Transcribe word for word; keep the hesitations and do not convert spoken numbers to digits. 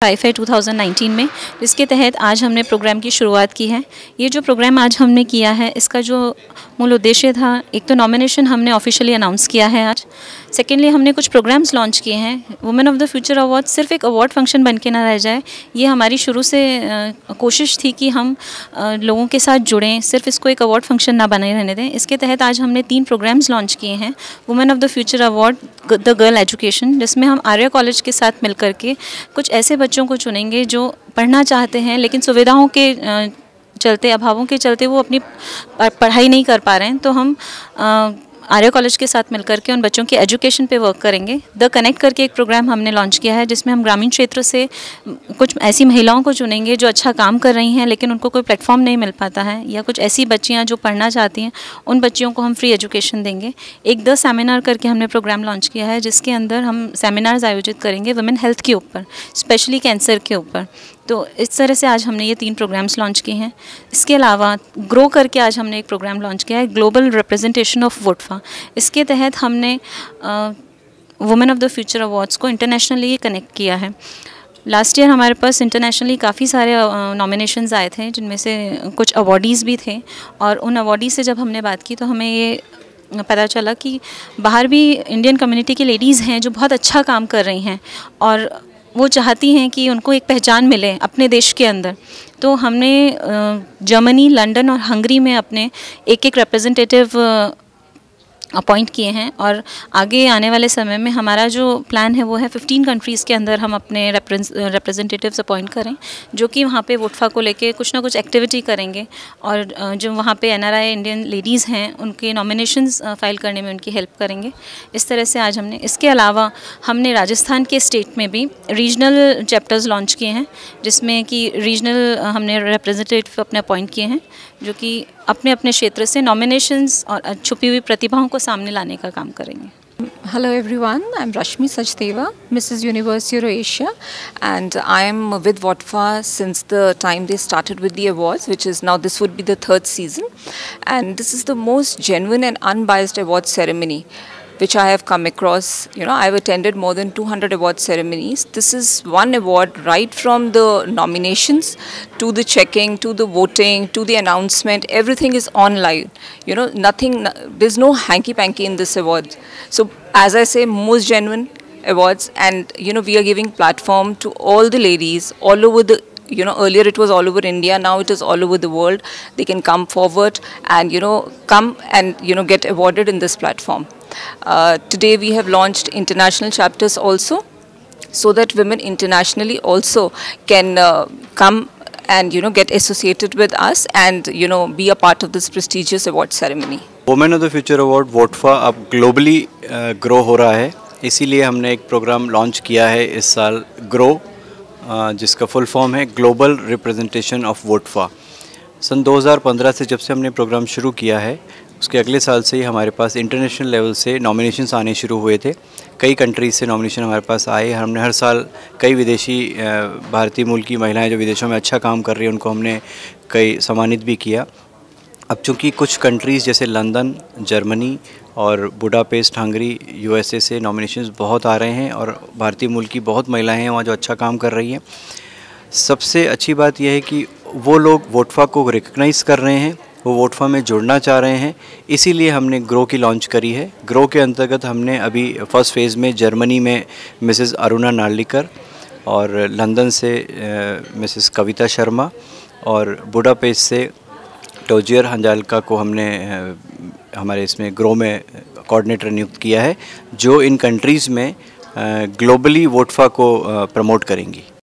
Wifi दो हज़ार उन्नीस में, जिसके तहत आज हमने प्रोग्राम की शुरुआत की है। ये जो प्रोग्राम आज हमने किया है, इसका जो मूल उद्देश्य था, एक तो नॉमिनेशन हमने ऑफिशियली अनाउंस किया है आज। सेकेंडली हमने कुछ प्रोग्राम्स लॉन्च किए हैं। Women of the future award सिर्फ एक अवार्ड फंक्शन बन के ना रह जाए, ये हमारी शुरू से आ, कोशिश थी कि हम आ, लोगों के साथ जुड़ें, सिर्फ इसको एक अवार्ड फंक्शन ना बने रहने दें। इसके तहत आज हमने तीन प्रोग्राम्स लॉन्च किए हैं। Women of the future award the girl education, जिसमें हम आर्या कॉलेज के साथ मिल करके कुछ ऐसे बच्चों को चुनेंगे जो पढ़ना चाहते हैं लेकिन सुविधाओं के चलते, अभावों के चलते वो अपनी पढ़ाई नहीं कर पा रहे हैं। तो हम आर्या कॉलेज के साथ मिलकर के उन बच्चों की एजुकेशन पे वर्क करेंगे। द कनेक्ट करके एक प्रोग्राम हमने लॉन्च किया है, जिसमें हम ग्रामीण क्षेत्र से कुछ ऐसी महिलाओं को चुनेंगे जो अच्छा काम कर रही हैं लेकिन उनको कोई प्लेटफॉर्म नहीं मिल पाता है, या कुछ ऐसी बच्चियां जो पढ़ना चाहती हैं, उन बच्चियों को हम फ्री एजुकेशन देंगे। एक द सेमिनार करके हमने प्रोग्राम लॉन्च किया है, जिसके अंदर हम सेमिनार्स आयोजित करेंगे वुमेन हेल्थ के ऊपर, स्पेशली कैंसर के ऊपर। तो इस तरह से आज हमने ये तीन प्रोग्राम्स लॉन्च किए हैं। इसके अलावा ग्रो करके आज हमने एक प्रोग्राम लॉन्च किया है, ग्लोबल रिप्रेजेंटेशन ऑफ वोटफा। इसके तहत हमने women of the future awards को इंटरनेशनली कनेक्ट किया है। लास्ट ईयर हमारे पास इंटरनेशनली काफ़ी सारे नॉमिनेशंस आए थे, जिनमें से कुछ अवार्डीज़ भी थे, और उन अवार्डीज़ से जब हमने बात की तो हमें ये पता चला कि बाहर भी इंडियन कम्युनिटी की लेडीज़ हैं जो बहुत अच्छा काम कर रही हैं, और वो चाहती हैं कि उनको एक पहचान मिले अपने देश के अंदर। तो हमने जर्मनी, लंदन और हंगरी में अपने एक एक रिप्रेजेंटेटिव अपॉइंट किए हैं, और आगे आने वाले समय में हमारा जो प्लान है वो है पंद्रह कंट्रीज़ के अंदर हम अपने रिप्रेजेंटेटिव्स अपॉइंट करें, जो कि वहाँ पे वोटफा को लेके कुछ ना कुछ एक्टिविटी करेंगे, और जो वहाँ पे एनआरआई इंडियन लेडीज़ हैं उनके नॉमिनेशंस फाइल करने में उनकी हेल्प करेंगे। इस तरह से आज हमने, इसके अलावा हमने राजस्थान के स्टेट में भी रीजनल चैप्टर्स लॉन्च किए हैं, जिसमें कि रीजनल हमने रिप्रेजेंटेटिव अपने अपॉइंट किए हैं, जो कि अपने अपने क्षेत्र से नॉमिनेशंस और छुपी हुई प्रतिभाओं को सामने लाने का काम करेंगे। Hello everyone, I'm Rashmi Sachdeva, Missus Universe Eurasia, and I am with WOTFA since the time they started with the awards, which is now this would be the third season, and this is the most genuine and unbiased award ceremony which I have come across. You know, I've attended more than two hundred award ceremonies. This is one award right from the nominations to the checking, to the voting, to the announcement. Everything is online. You know, nothing, there's no hanky-panky in this award. So, as I say, most genuine awards, and, you know, we are giving platform to all the ladies all over the, you know, earlier it was all over India, now it is all over the world. They can come forward and, you know, come and, you know, get awarded in this platform. Uh, today we have launched international chapters also, so that women internationally also can uh, come and, you know, get associated with us and, you know, be a part of this prestigious award ceremony. Women of the future award वोटफा अब globally grow हो रहा है, इसीलिए हमने एक programme launch किया है इस साल, ग्रो, जिसका फुल फॉर्म है ग्लोबल रिप्रेजेंटेशन ऑफ वोटफा। सन दो हज़ार पंद्रह से जब से हमने प्रोग्राम शुरू किया है, उसके अगले साल से ही हमारे पास इंटरनेशनल लेवल से नॉमिनेशंस आने शुरू हुए थे। कई कंट्रीज़ से नॉमिनेशन हमारे पास आए। हमने हर साल कई विदेशी भारतीय मूल की महिलाएं जो विदेशों में अच्छा काम कर रही हैं, उनको हमने कई सम्मानित भी किया। अब चूँकि कुछ कंट्रीज़ जैसे लंदन, जर्मनी और बुडापेस्ट, हंगरी, यूएसए से नॉमिनेशंस बहुत आ रहे हैं, और भारतीय मूल की बहुत महिलाएं हैं वहाँ जो अच्छा काम कर रही हैं। सबसे अच्छी बात यह है कि वो लोग वोटफा को रिकग्नाइज़ कर रहे हैं, वो वोटफा में जुड़ना चाह रहे हैं, इसीलिए हमने ग्रो की लॉन्च करी है। ग्रो के अंतर्गत हमने अभी फर्स्ट फेज़ में जर्मनी में मिसेस अरुणा नार्लिकर, और लंदन से मिसेस कविता शर्मा, और बुडापेस्ट से टोजियर हंजालका को हमने हमारे इसमें ग्रो में कोऑर्डिनेटर नियुक्त किया है, जो इन कंट्रीज़ में ग्लोबली वोटफा को प्रमोट करेंगी।